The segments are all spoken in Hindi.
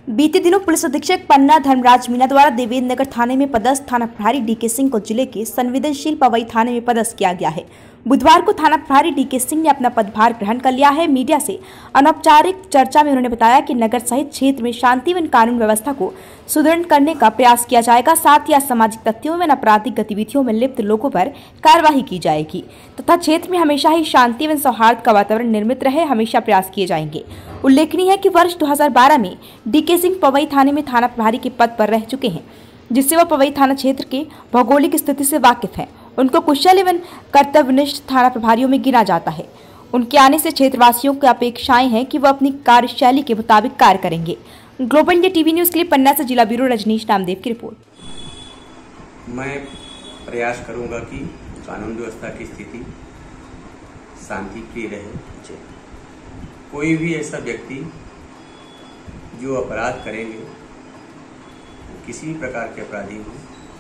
बीते दिनों पुलिस अधीक्षक पन्ना धर्मराज मीणा द्वारा देवेंद्र नगर थाने में पदस्थ थाना प्रभारी डीके सिंह को जिले के संवेदनशील पवई थाने में पदस्थ किया गया है। बुधवार को थाना प्रभारी डीके सिंह ने अपना पदभार ग्रहण कर लिया है। मीडिया से अनौपचारिक चर्चा में उन्होंने बताया कि नगर सहित क्षेत्र में शांति व कानून व्यवस्था को सुदृढ़ करने का प्रयास किया जाएगा। साथ ही असामाजिक तथ्यों व आपराधिक गतिविधियों में लिप्त लोगों पर कार्रवाई की जाएगी तथा क्षेत्र में हमेशा ही शांति व सौहार्द का वातावरण निर्मित रहे, हमेशा प्रयास किए जाएंगे। उल्लेखनीय है कि वर्ष 2012 में डीके सिंह पवई थाने में थाना प्रभारी के पद पर रह चुके हैं, जिससे वह पवई थाना क्षेत्र के भौगोलिक स्थिति से वाकिफ हैं। उनको कुशल एवं कर्तव्यनिष्ठ थाना प्रभारियों में गिना जाता है। उनके आने से क्षेत्रवासियों की अपेक्षाएं हैं कि वह अपनी कार्यशैली के मुताबिक कार्य करेंगे। ग्लोबल इंडिया टीवी न्यूज के लिए पन्ना से जिला ब्यूरो रजनीश नामदेव की रिपोर्ट। मैं प्रयास करूंगा कि कानून व्यवस्था की स्थिति शांति प्रिय रहे। कोई भी ऐसा व्यक्ति जो अपराध करेंगे, किसी भी प्रकार के अपराधी हो,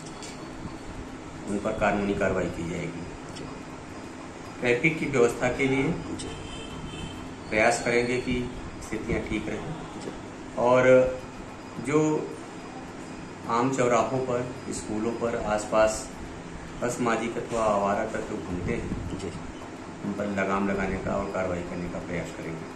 उन पर कानूनी कार्रवाई की जाएगी। ट्रैफिक की व्यवस्था के लिए प्रयास करेंगे कि स्थितियां ठीक रहें और जो आम चौराहों पर, स्कूलों पर, आसपास असामाजिक अथवा आवारा तत्व घूमते हैं, उन पर लगाम लगाने का और कार्रवाई करने का प्रयास करेंगे।